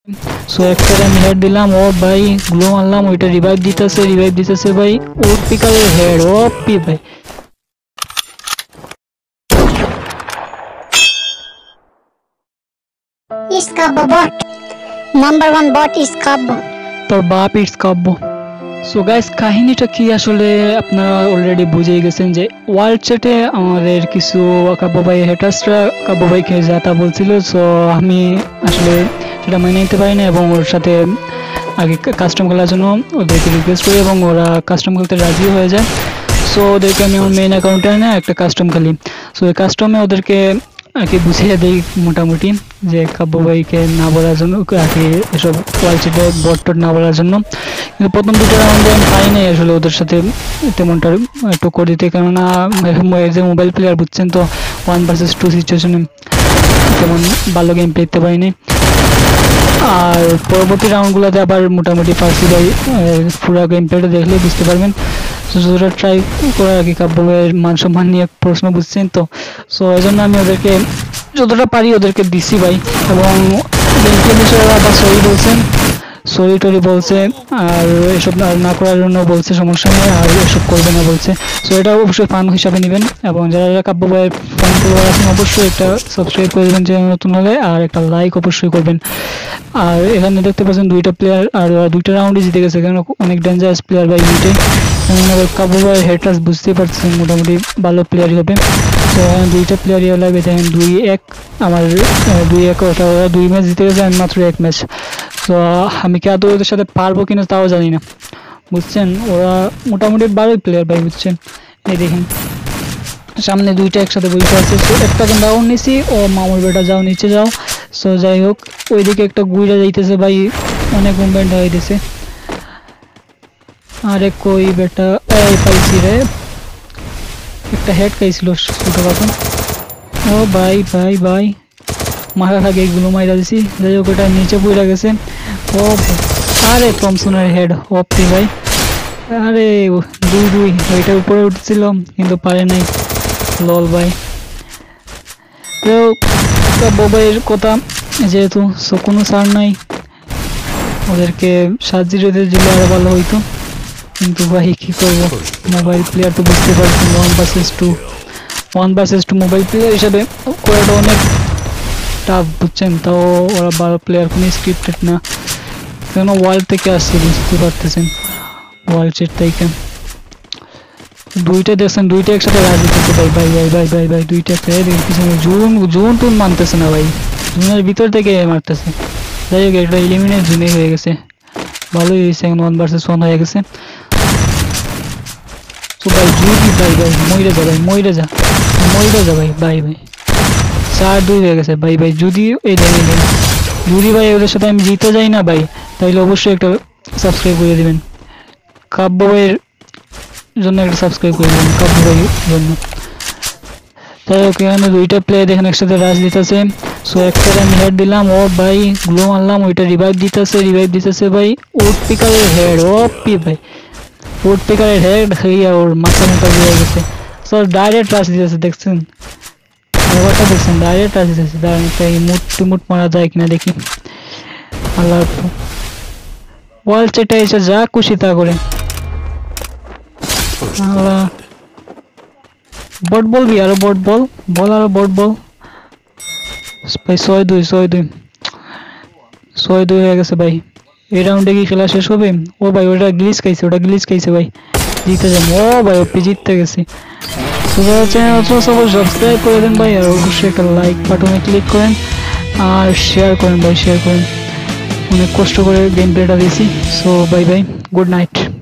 So একটারে আমি head দিলাম, ও ভাই গ্লো মারলাম, ওইটা রিভাইভ দিতেছে ভাই, ওর পিকারের হেড ওপি ভাই। It's Kabbo bot. Number one bot is Kabbo. তোর বাপ ইটস কাব্য। সো গাইস, কাহিনীটা কি আসলে আপনারা অলরেডি বুঝেই গেছেন যে ওয়ার্ল্ড চ্যাটে আমাদের কিছু কাব্য ভাই হেটার্সরা কাব্য ভাইকে যা তা বলছিল। সো আমি আসলে সেটা মেনে নিতে পারি না এবং ওর সাথে আগে কাস্টম খেলার জন্য ওদেরকে রিকোয়েস্ট করি এবং ওরা কাস্টম খেলতে রাজি হয়ে যায়। সো ওদেরকে আমি আমার মেইন অ্যাকাউন্টে না একটা কাস্টম খেলি। সো এই কাস্টমে ওদেরকে আর কি বুঝিয়ে দিই মোটামুটি যে কাব্য ভাইকে না বলার জন্য, আর কি এসব ওয়ালচিটে বট না বলার জন্য। কিন্তু প্রথম দুটো রাউন্ডে আমি পাই নাই আসলে ওদের সাথে তেমনটা একটু করে দিতে, কেননা যে মোবাইল প্লেয়ার বুঝছেন তো, 1 vs 2 সিচুয়েশনে তেমন ভালো গেম প্লে দিতে পারিনি। আর পরবর্তী রাউন্ডগুলোতে আবার মোটামুটি পারছি ভাই, পুরো গেম প্লেটা দেখলে বুঝতে পারবেন। যতটা ট্রাই করে আর কি কাব্য ভাইয়ের মান সম্মান নিয়ে প্রশ্ন বুঝছেন তো। সো এই জন্য আমি ওদেরকে যতটা পারি ওদেরকে দিছি ভাই, এবং গেম প্লে বিষয়ে ওরা আবার সরি টরি বলছে, আর এসব না করার জন্য বলছে সমস্যা নেই, আর এসব করবে না বলছে। সো এটা অবশ্যই ফান হিসাবে নেবেন, এবং যারা কাব্য ভাইয়ের ফান ফলোয়ার আছেন অবশ্যই একটা সাবস্ক্রাইব করে দেবেন চ্যানেল নতুন হলে, আর একটা লাইক অবশ্যই করবেন। আর এখানে দেখতে পাচ্ছেন দুইটা প্লেয়ার, আর দুইটা রাউন্ডে জিতে গেছে, কারণ অনেক ডেঞ্জারাস প্লেয়ার ভাই দুইটাই। কাব্য ভাইয়ের হেডার্স বুঝতেই পারছেন মোটামুটি ভালো প্লেয়ারই হবে। তো দুইটা প্লেয়ারই লাগবে, দেখেন 2-1 আমার 2-1, ওটা ওরা 2 ম্যাচ জিতে গেছে, আমি মাত্র 1 ম্যাচ। তো আমি কি আদৌ ওদের সাথে পারবো কিনা তাও জানি না, বুঝছেন। ওরা মোটামুটি ভালোই প্লেয়ার ভাই, বুঝছেন। এই দেখেন সামনে দুইটা একসাথে বসে আছে। সো একটা ডাউন নিছি, ও মামুর বেটা যাও নিচে যাও। সো যাই হোক, ওইদিকে একটা গুইরা যাইতেছে ভাই, অনেক মুভমেন্ট হইতেছে। আরে কই বেটা, এই পাইছি রে, একটা হেড খাইছিল ছোট কথা। ও ভাই ভাই ভাই, মাথা থাকে এগুলো মাইরা দিছি। যাই হোক, ওটা নিচে পড়ে গেছে। ও আরে থমসনের হেড অপি ভাই, আরে 2-2, ওইটা উপরে উঠছিল কিন্তু পারে নাই, লল ভাই। তো ববাইয়ের কথা যেহেতু, সো কোনো সার নাই, ওদেরকে 7-0 দিলে আরো ভালো হইতো, কিন্তু ভাই কি করবো, মোবাইল প্লেয়ার তো বুঝতে পারছেন, 1 vs 2 মোবাইল প্লেয়ার হিসাবে করাটা অনেক টাফ, বুঝছেন। তাও ওরা ভালো প্লেয়ার, কোনো স্ক্রিপ্টেড না, কেন ওয়ার্ল্ড থেকে আসছে বুঝতে পারতেছেন, ওয়ার্ল্ড চেট থেকে। দুইটা দেখছেন, দুইটা একসাথে রাজ দিতেছে ভাই ভাই ভাই ভাই ভাই ভাই, দুইটা একসাথে পিছনে জুন টুন মানতেছে না ভাই, জুনের ভিতর থেকে মারতেছে। যাই হোক, একটা এলিমিনেট জুনে হয়ে গেছে, ভালোই হয়েছে, এখন 1 vs 1 হয়ে গেছে। তো ভাই জুদি ভাই ভাই মইরে যা ভাই, মইরে যা ভাই ভাই ভাই, 4-2 হয়ে গেছে ভাই ভাই। যদি এই দেখেন যদি ভাই ওদের সাথে আমি জিতে যাই না ভাই, তাইলে অবশ্যই একটা সাবস্ক্রাইব করে দিবেন, কাব্য ভাইয়ের জন্য একটা সাবস্ক্রাইব করে দিবেন, কাব্য ভাইয়ের জন্য। তাই হোক, এখানে দুইটা প্লেয়ার দেখেন একসাথে রাজ দিতেছে। সো একটারে আমি হেড দিলাম, ও ভাই গ্লো মারলাম, ওইটা রিভাইভ দিতেছে ভাই, উড পিকারের হেড ওপি ভাই, উড পিকারের হেড খাইয়া ওর মাথা দিয়ে গেছে। সো ডাইরেক্ট রাজ দিতেছে, দেখছেন ব্যাপারটা, দেখছেন ডাইরেক্ট রাজ দিতেছে। দাঁড়ান একটা মুট মারা যায় কিনা দেখি। আল্লাহ, ওয়াল চেটে এসে যা খুশি তা করে। আল্লাহ, বট বলবি, আরো বট বল, আরো বট বল ভাই। 6-2 হয়ে গেছে ভাই। এই রাউন্ডে কি খেলা শেষ হবে? ও ভাই ওটা গ্লিচ খাইছে ভাই, জিতে যাবো। ও ভাই ওপি জিততে গেছি। চ্যানেল সাবস্ক্রাইব করে দেন ভাই, আর অবশ্যই একটা লাইক বাটনে ক্লিক করেন, আর শেয়ার করেন ভাই, অনেক কষ্ট করে গেম প্লেটা দিয়েছি। So bye bye, good night.